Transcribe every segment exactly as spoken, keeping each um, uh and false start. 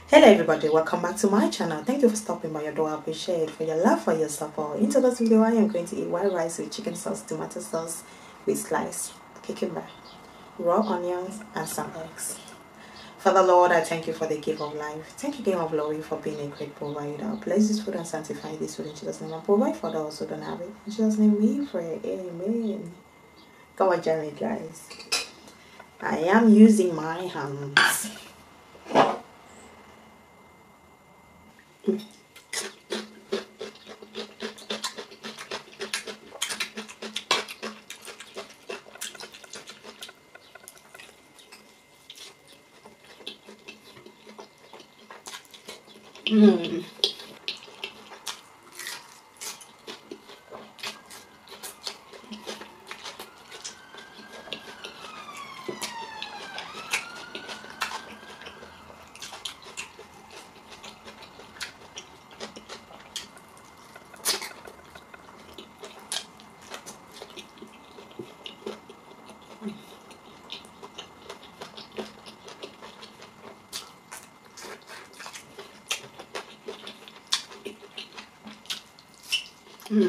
Hello everybody, welcome back to my channel. Thank you for stopping by. Your door. I appreciate it for your love, for your support. In today's video, I am going to eat white rice with chicken sauce, tomato sauce with sliced cucumber, raw onions, and some eggs. Father Lord, I thank you for the gift of life. Thank you, King of Glory, for being a great provider. Bless this food and sanctify this food in Jesus' name. And provide for those who don't have it. In Jesus' name we pray. Amen. Come on, join me, guys. I am using my hands. Mm. Mm.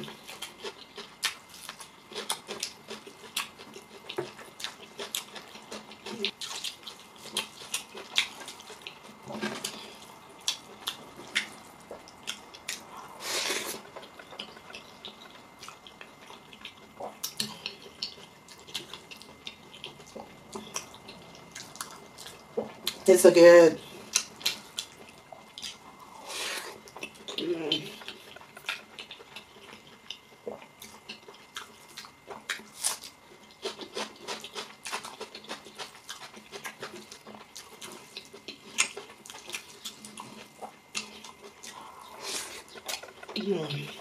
It's so good. Mm. Mm.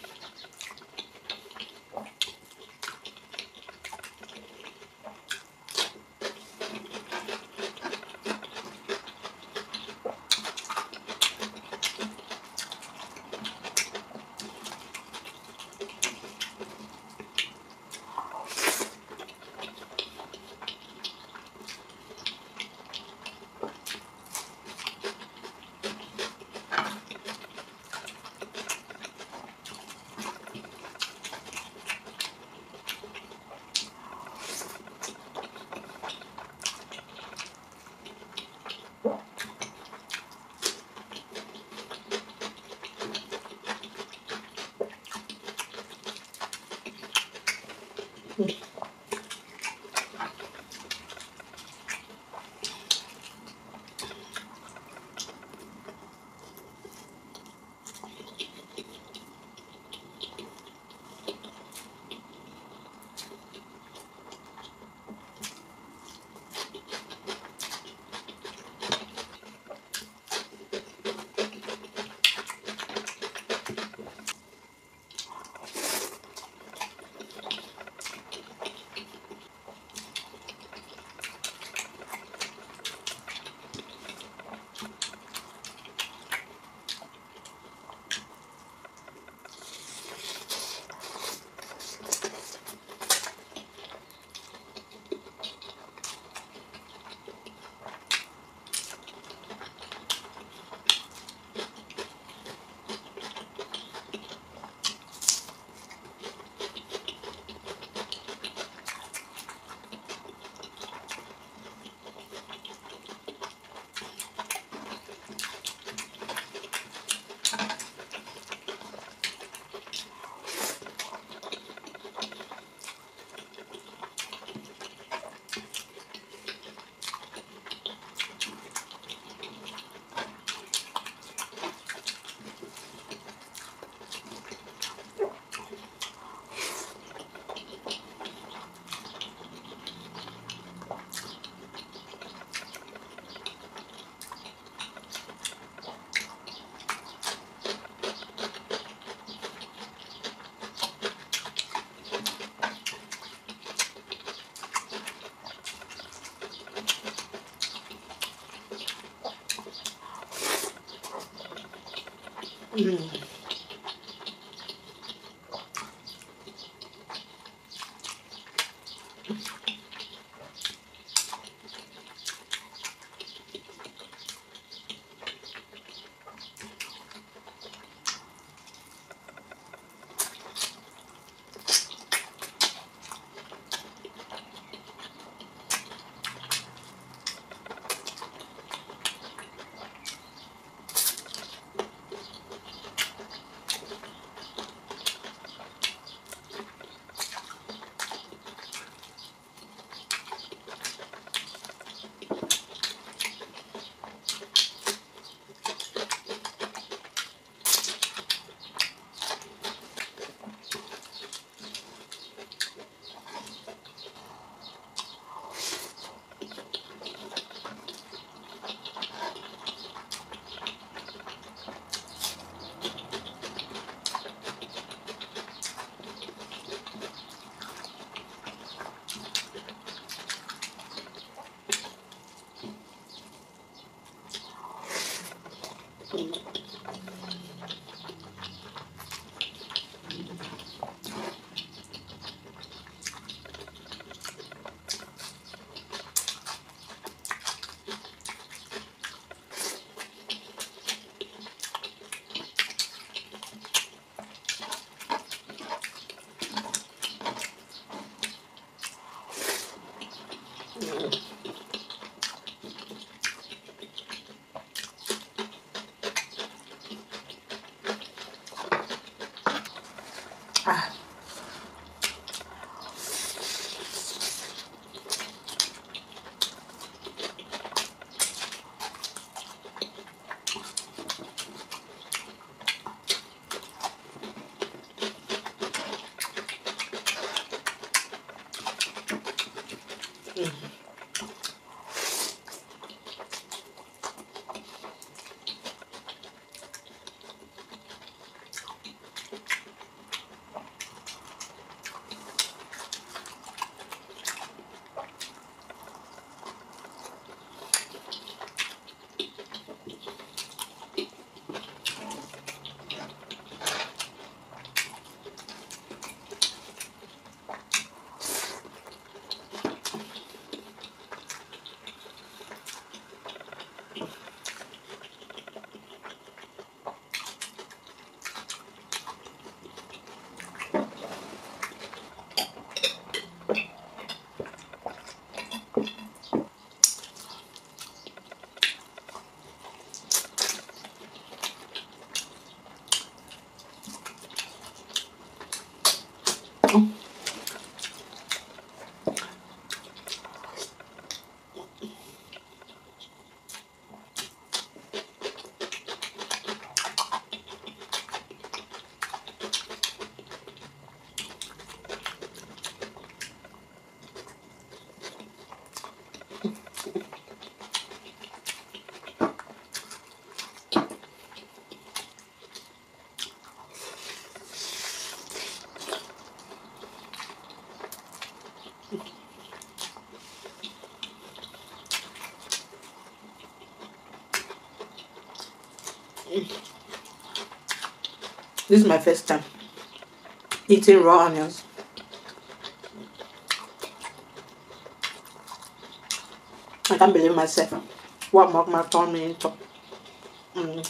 Mm. Ah. Mm. This is my first time eating raw onions. I can't believe myself. What mukbang turned me into. Mm.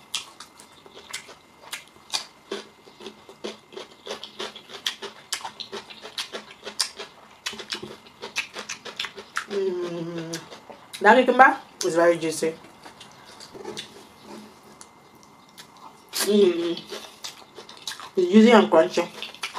Mm. That cucumber is very juicy. Mm. It's juicy and crunchy.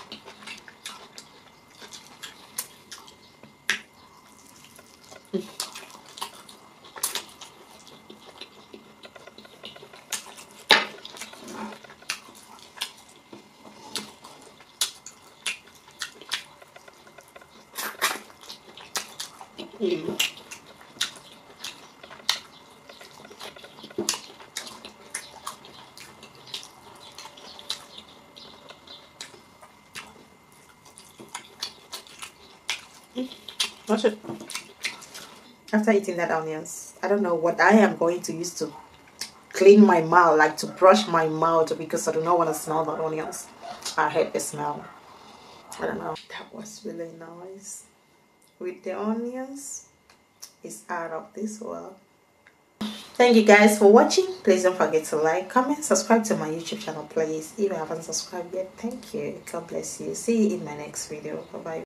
Mm. That's it. After eating that onions, I don't know what I am going to use to clean my mouth, like to brush my mouth, because I do not want to smell the onions. I hate the smell. I don't know. That was really nice. With the onions, it's out of this world. Thank you guys for watching. Please don't forget to like, comment, subscribe to my YouTube channel, please. If you haven't subscribed yet, thank you. God bless you. See you in my next video. Bye bye.